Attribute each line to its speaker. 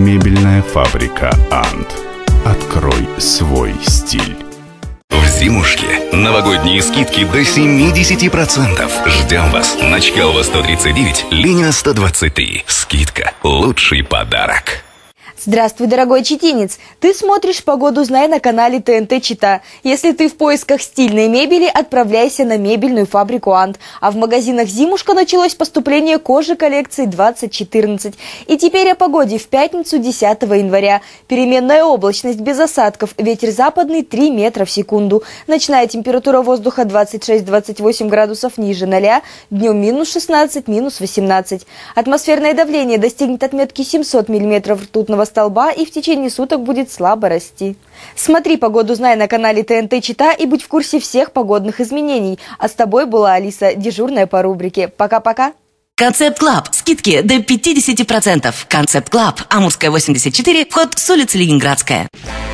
Speaker 1: Мебельная фабрика «Ант». Открой свой стиль.
Speaker 2: В зимушке новогодние скидки до 70%. Ждем вас на Чкалова 139, Ленина 123. Скидка – лучший подарок.
Speaker 3: Здравствуй, дорогой читинец! Ты смотришь «Погоду знай» на канале ТНТ Чита. Если ты в поисках стильной мебели, отправляйся на мебельную фабрику «Ант». А в магазинах «Зимушка» началось поступление кожи коллекции 2014. И теперь о погоде в пятницу 10 января. Переменная облачность без осадков, ветер западный 3 метра в секунду. Ночная температура воздуха 26-28 градусов ниже 0, днем минус 16, минус 18. Атмосферное давление достигнет отметки 700 мм ртутного столба и в течение суток будет слабо расти. Смотри «Погоду знай» на канале ТНТ Чита и будь в курсе всех погодных изменений. А с тобой была Алиса, дежурная по рубрике. Пока-пока.
Speaker 4: Концепт Клаб. Скидки до 50%. Концепт Клаб. Амурская, 84, вход с улицы Ленинградская.